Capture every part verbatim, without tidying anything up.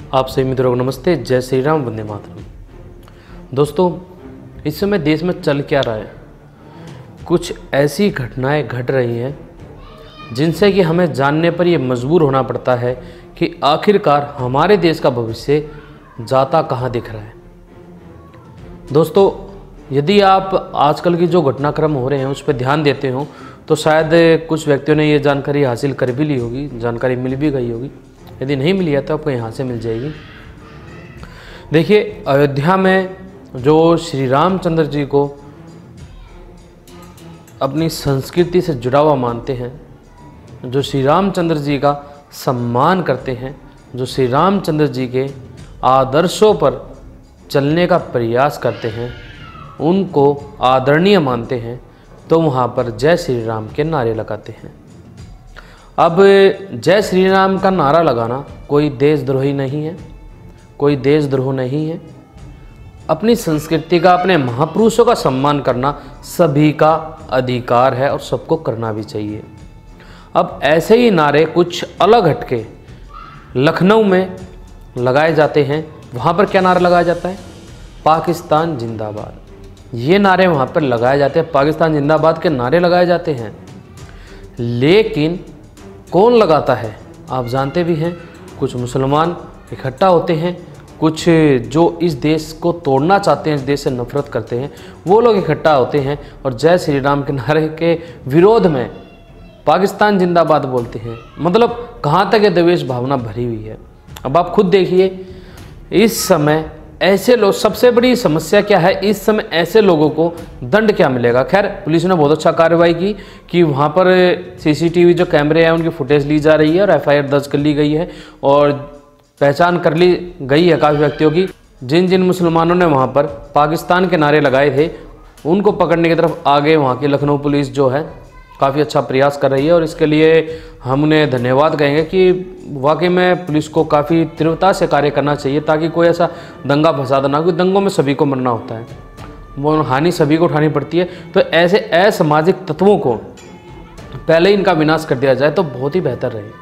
आप सभी मित्रों को नमस्ते, जय श्री राम, वंदे मातरम। दोस्तों, इस समय देश में चल क्या रहा है, कुछ ऐसी घटनाएं घट रही हैं जिनसे कि हमें जानने पर यह मजबूर होना पड़ता है कि आखिरकार हमारे देश का भविष्य जाता कहाँ दिख रहा है। दोस्तों, यदि आप आजकल की जो घटनाक्रम हो रहे हैं उस पर ध्यान देते हो तो शायद कुछ व्यक्तियों ने ये जानकारी हासिल कर भी ली होगी, जानकारी मिल भी गई होगी। यदि नहीं मिली है तो आपको यहाँ से मिल जाएगी। देखिए, अयोध्या में जो श्री रामचंद्र जी को अपनी संस्कृति से जुड़ा हुआ मानते हैं, जो श्री रामचंद्र जी का सम्मान करते हैं, जो श्री रामचंद्र जी के आदर्शों पर चलने का प्रयास करते हैं, उनको आदरणीय मानते हैं, तो वहाँ पर जय श्री राम के नारे लगाते हैं। अब जय श्री राम का नारा लगाना कोई देशद्रोही नहीं है, कोई देशद्रोह नहीं है। अपनी संस्कृति का, अपने महापुरुषों का सम्मान करना सभी का अधिकार है और सबको करना भी चाहिए। अब ऐसे ही नारे कुछ अलग हटके लखनऊ में लगाए जाते हैं। वहाँ पर क्या नारा लगाया जाता है? पाकिस्तान जिंदाबाद। ये नारे वहाँ पर लगाए जाते हैं, पाकिस्तान जिंदाबाद के नारे लगाए जाते हैं। लेकिन कौन लगाता है आप जानते भी हैं। कुछ मुसलमान इकट्ठा होते हैं, कुछ जो इस देश को तोड़ना चाहते हैं, इस देश से नफरत करते हैं, वो लोग इकट्ठा होते हैं और जय श्री राम के नारे के विरोध में पाकिस्तान जिंदाबाद बोलते हैं। मतलब कहाँ तक ये द्वेष भावना भरी हुई है। अब आप खुद देखिए, इस समय ऐसे लोग, सबसे बड़ी समस्या क्या है इस समय, ऐसे लोगों को दंड क्या मिलेगा। खैर, पुलिस ने बहुत अच्छा कार्रवाई की कि वहाँ पर सीसीटीवी जो कैमरे हैं उनकी फुटेज ली जा रही है और एफआईआर दर्ज कर ली गई है और पहचान कर ली गई है काफ़ी व्यक्तियों की। जिन जिन मुसलमानों ने वहाँ पर पाकिस्तान के नारे लगाए थे उनको पकड़ने की तरफ आगे वहाँ की लखनऊ पुलिस जो है काफ़ी अच्छा प्रयास कर रही है और इसके लिए हम उन्हें धन्यवाद कहेंगे कि वाकई में पुलिस को काफ़ी तीव्रता से कार्य करना चाहिए ताकि कोई ऐसा दंगा फसाद ना हो, क्योंकि दंगों में सभी को मरना होता है, वो हानि सभी को उठानी पड़ती है। तो ऐसे असामाजिक तत्वों को पहले इनका विनाश कर दिया जाए तो बहुत ही बेहतर रहे।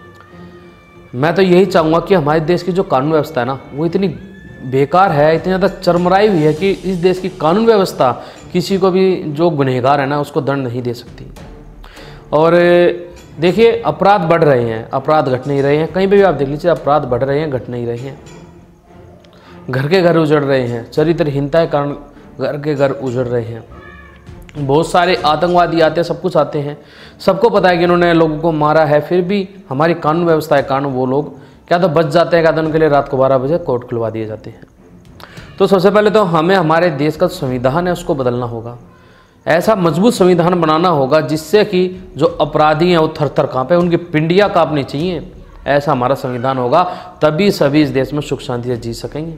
मैं तो यही चाहूँगा कि हमारे देश की जो कानून व्यवस्था है ना, वो इतनी बेकार है, इतनी ज़्यादा चरमराई हुई है कि इस देश की कानून व्यवस्था किसी को भी जो गुनहगार है ना उसको दंड नहीं दे सकती। और देखिए, अपराध बढ़ रहे हैं, अपराध घट नहीं रहे हैं। कहीं पे भी आप देख लीजिए, अपराध बढ़ रहे हैं, घट नहीं रहे हैं। घर के घर उजड़ रहे हैं, चरित्रहीनता के कारण घर के घर उजड़ रहे हैं। बहुत सारे आतंकवादी आते हैं, सब कुछ आते हैं, सबको पता है कि इन्होंने लोगों को मारा है, फिर भी हमारी कानून व्यवस्था के कारण वो लोग क्या तो बच जाते हैं, क्या तो उनके लिए रात को बारह बजे कोर्ट खुलवा दिए जाते हैं। तो सबसे पहले तो हमें हमारे देश का संविधान है उसको बदलना होगा, ऐसा मजबूत संविधान बनाना होगा जिससे कि जो अपराधी हैं वो थर थर कांपे, उनकी पिंडियाँ कांपनी चाहिए। ऐसा हमारा संविधान होगा, तभी सभी इस देश में सुख शांति से जी सकेंगे।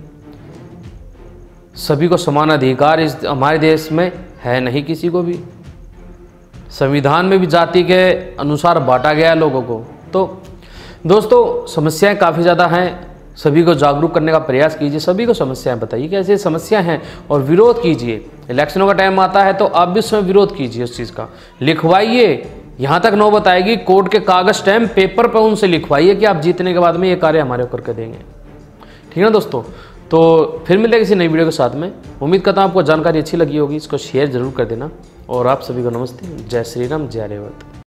सभी को समान अधिकार इस हमारे देश में है नहीं, किसी को भी। संविधान में भी जाति के अनुसार बांटा गया है लोगों को। तो दोस्तों, समस्याएं काफ़ी ज़्यादा हैं, सभी को जागरूक करने का प्रयास कीजिए, सभी को समस्याएं बताइए कि ऐसी समस्या हैं और विरोध कीजिए। इलेक्शनों का टाइम आता है तो आप भी उसमें विरोध कीजिए, उस चीज़ का लिखवाइए। यहाँ तक नौबत आएगी कोर्ट के कागज स्टैम्प पेपर पर उनसे लिखवाइए कि आप जीतने के बाद में ये कार्य हमारे करके देंगे। ठीक है ना दोस्तों? तो फिर मिलते हैं किसी नई वीडियो के साथ में। उम्मीद करता हूँ आपको जानकारी अच्छी लगी होगी, इसको शेयर जरूर कर देना। और आप सभी को नमस्ते, जय श्री राम, जय रेवत।